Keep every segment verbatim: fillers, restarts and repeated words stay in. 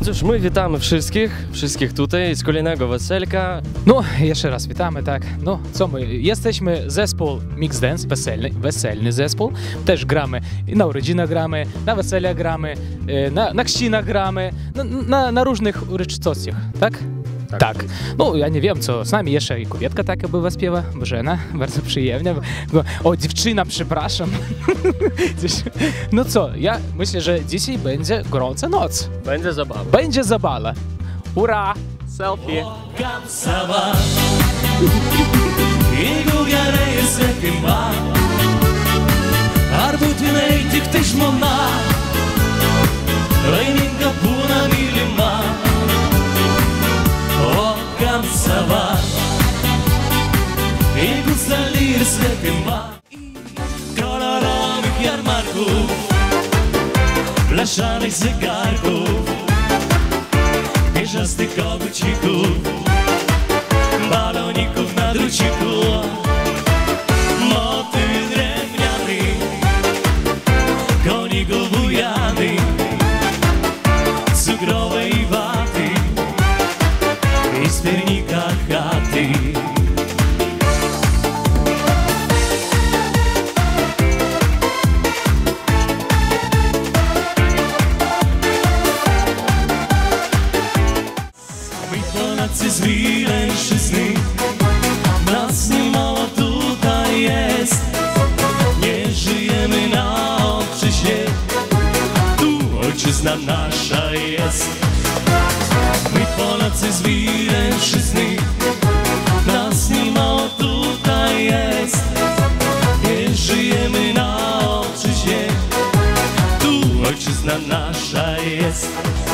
cóż, my witamy wszystkich, wszystkich tutaj z kolejnego weselka. No, jeszcze raz witamy, tak. No, co my? Jesteśmy zespół Mix Dance, weselny, weselny zespół. Też gramy, na urodzinach gramy, na weseliach gramy, na, na chrzcinach gramy, na, na, na różnych uroczystościach, tak? Tak. Tak. No, ja nie wiem, co z nami jeszcze i kobietka taka była śpiewa, Bożena, bardzo przyjemnie. O, dziewczyna, przepraszam. No co, ja myślę, że dzisiaj będzie gorąca noc. Będzie zabawa. Będzie zabawa. Ura! Selfie. I gustalir svetima kolorowych jarmarków, blaszanych zegarków, pierzastych kogucików, baloników na druciku, motyl drewniany, koników bujany, cukrowej waty i z piernika chaty. Z Wileńszczyzny, nas niemało tutaj jest. Nie żyjemy na obczyźnie, tu ojczyzna nasza jest. My Polacy z Wileńszczyzny, nas niemało tutaj jest. Nie żyjemy na obczyźnie, tu ojczyzna nasza jest.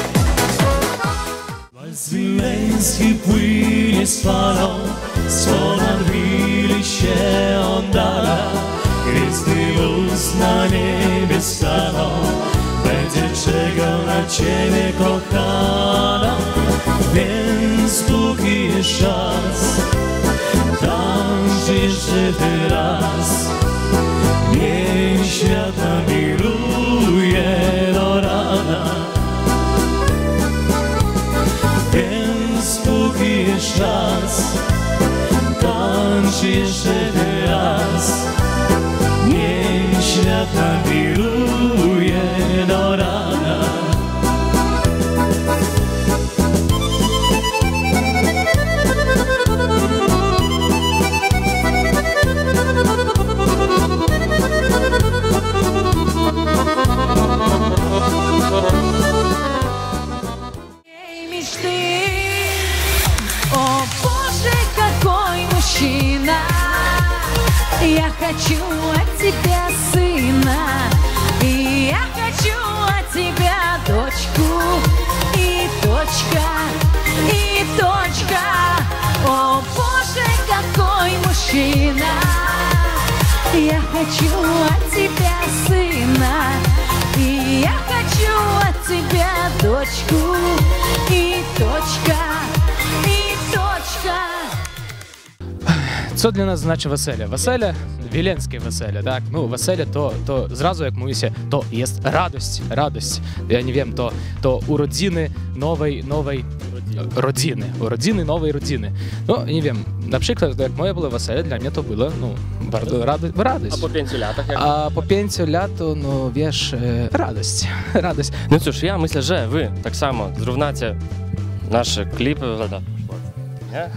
Z wileński płynie z falą, z wili się oddala. Gwiezdny wóz na niebie stanął, będzie czekał na ciebie, kochana. Więc póki jest czas, tańcz jeszcze teraz. Niech świat miluje do rana. Więc póki jest czas, tańcz jeszcze teraz. Niech świat nawiluje do rana. Я хочу от тебя сына, и я хочу от тебя дочку, и точка, и точка. О Боже, какой мужчина! Я хочу от тебя сына, и я хочу от тебя дочку, и точка, и точка. Co для нас значить веселя? Веселя, віленське веселя, так? Ну, веселя, то, то зразу, як mówię, to jest radość, radość. Ja nie wiem, to, to urodziny nowej, nowej rodziny, urodziny nowej rodziny. No, nie wiem, na przykład, jak moje było wesele, dla mnie to było, no, bardzo rady, radość. A po pięciu latach? Jak... A po pięciu latach, no, wiesz, radość, radość. No cóż, ja myślę, że wy tak samo zrównacie nasze klipy. Nie?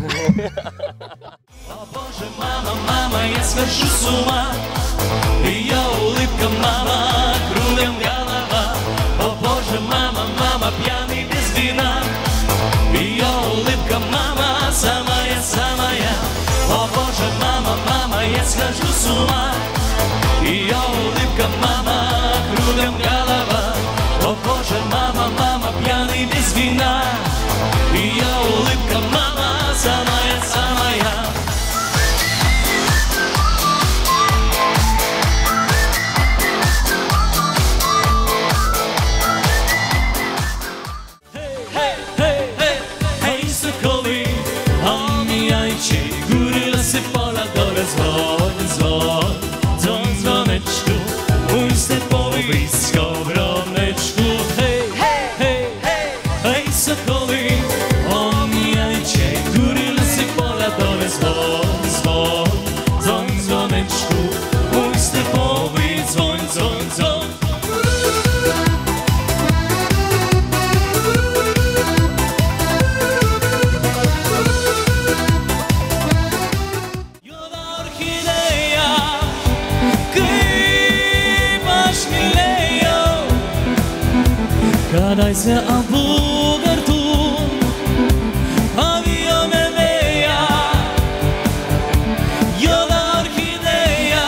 О Боже, мама, мама, я схожу с ума. Ее улыбка, мама, кругом голова. О Боже, мама, мама, пьяный без вина. Ее улыбка, мама, самая-самая. О Боже, мама, мама, я схожу с ума. Ее улыбка, мама, кругом голова. О Боже, мама, мама, пьяный без вина. Ее улыбка, мама, самая-самая. Dzwon, dzwon, dzwon, dzwoneczku, mój stepowy blisko. Катайся об угортун, авиомевея, йола орхидея,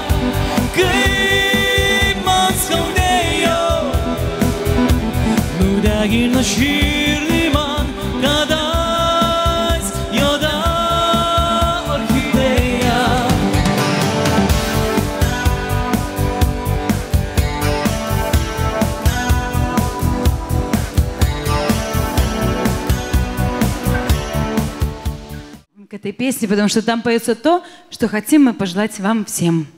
крип мансковдея, нудагир на ширлиман, катайся, йола орхидея. К этой песне, потому что там поется то, что хотим мы пожелать вам всем.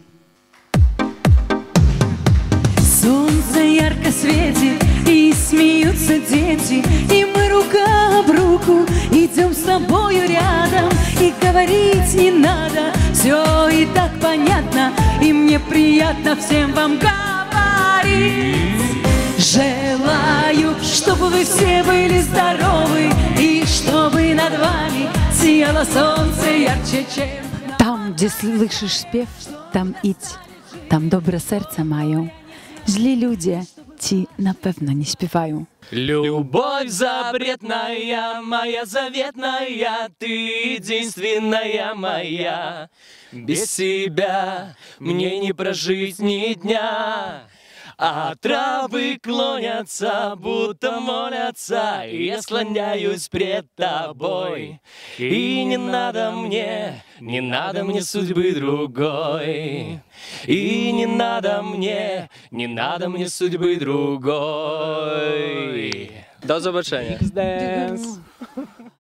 Солнце ярко светит, и смеются дети, и мы рука об руку идем с тобою рядом, и говорить не надо, все и так понятно, и мне приятно всем вам говорить. Желаю, чтобы вы все были здоровы, и чтобы над вами сияло солнце ярче, чем... Там, gdzie słyszysz śpiew, tam idź, tam dobre serce mają. Źli ludzie ci na pewno nie śpiewają. Любовь запретная, моя заветная, ты единственная моя. Без тебя мне не прожить ни дня. А травы клонятся, будто молятся, и я склоняюсь пред тобой. И не надо мне, не надо мне судьбы другой. И не надо мне, не надо мне судьбы другой. До побачення. Dance.